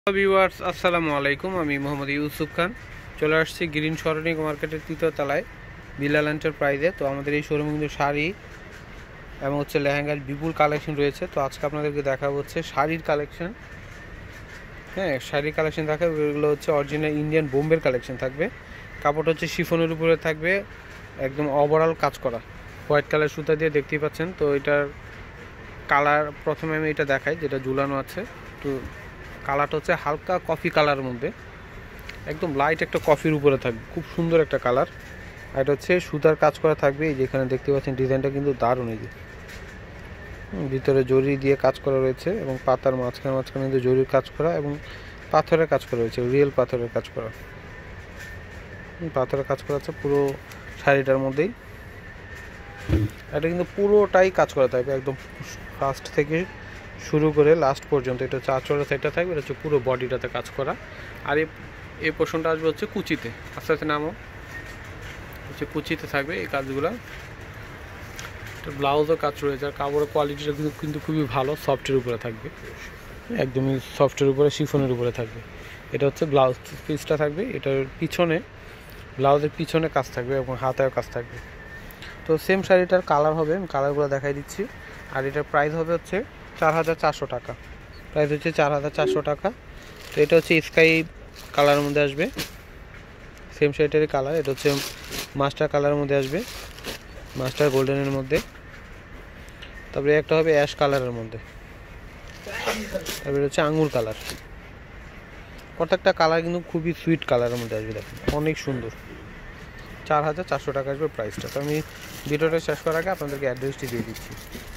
Viewers আসসালামু আলাইকুম। আমি মোহাম্মদ ইউসুফ খান চলে আসছি গ্রিন সরণিক মার্কেটের তৃতীয় তলায় বিলাল এন্টারপ্রাইজে। তো আমাদের এই শোরুমে কিন্তু শাড়ি এবং লেহেঙ্গার বিপুল কালেকশন রয়েছে। তো আজকে আপনাদেরকে দেখাবো শাড়ির কালেকশন। হ্যাঁ, শাড়ির কালেকশন দেখাবো। এগুলো অরিজিনাল ইন্ডিয়ান বোম্বের কালেকশন থাকবে। কাপড় শিফনের উপরে থাকবে, একদম ওভারঅল কাজ করা হোয়াইট কালার সুতা দিয়ে দেখতেই পাচ্ছেন। তো এটার কালার প্রথমে আমি এটা দেখাই, যেটা ঝুলানো আছে। তো কালারটা হালকা কফি কালারের মধ্যে, একদম লাইট একটা কফির উপরে থাকবে, খুব সুন্দর একটা কালার। আর এটা সুতার কাজ করা থাকবে। এই যেখানে দেখতে পাচ্ছেন ডিজাইনটা কিন্তু দারুণ। এই যে ভিতরে জরি দিয়ে কাজ করা রয়েছে এবং পাতার মাঝখানে মাঝখানে কিন্তু জরির কাজ করা এবং পাথরের কাজ করা রয়েছে, রিয়েল পাথরের কাজ করা। পাথরের কাজ করা আছে পুরো শাড়িটার মধ্যেই। এটা কিন্তু পুরোটাই কাজ করা থাকবে, একদম ফার্স্ট থেকে শুরু করে লাস্ট পর্যন্ত। এটা আঁচলের সাইডটা থাকবে, এটা পুরো বডিটাতে কাজ করা। আর এই পোর্শনটা আসবে কুচিতে, আস্তে আস্তে নামও কুচিতে থাকবে এই কাজগুলো। ব্লাউজও কাজ রয়েছে, আর কাপড়ের কোয়ালিটিটা কিন্তু খুবই ভালো, সফটের উপরে থাকবে, একদমই সফটের উপরে শিফনের উপরে থাকবে। এটা ব্লাউজ পিসটা থাকবে, এটার পিছনে ব্লাউজের পিছনে কাজ থাকবে এবং হাতেও কাজ থাকবে। তো সেম শাড়িটার কালার হবে, আমি কালারগুলো দেখাই দিচ্ছি। আর এটার প্রাইস হবে 4400 টাকা। প্রাইস 4400 টাকা। তো এটা স্কাই কালারের মধ্যে আসবে, সেম শাড়িটারই কালার। এটা মাস্টার কালারের মধ্যে আসবে, মাস্টার গোল্ডেনের মধ্যে। তারপরে একটা হবে অ্যাশ কালারের মধ্যে, তারপরে আঙুর কালার। প্রত্যেকটা কালার কিন্তু খুবই সুইট কালারের মধ্যে আসবে, দেখুন অনেক সুন্দর। 4400 টাকা আসবে প্রাইসটা। তো আমি ভিডিওটা শেষ করার আগে আপনাদেরকে অ্যাড্রেসটি দিয়ে দিচ্ছি।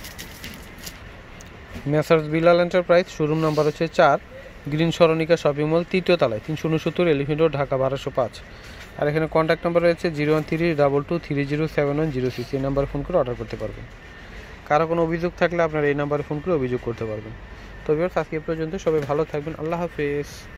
Messrs Bilal enterprise, showroom number 4, green সরণিকা শপিং মল, তৃতীয় তলায়, 369 এলিফেন্ট রোড, ঢাকা 1205। আর এখানে কন্ট্যাক্ট নাম্বার রয়েছে 01322307006। এই নাম্বারে ফোন করে অর্ডার করতে পারবেন। কারো কোনো অভিযোগ থাকলে আপনারা এই নাম্বারে ফোন করে অভিযোগ করতে পারবেন। তো ভিউয়ার্স, আজকে পর্যন্ত সবাই ভালো থাকবেন। আল্লাহ হাফেজ।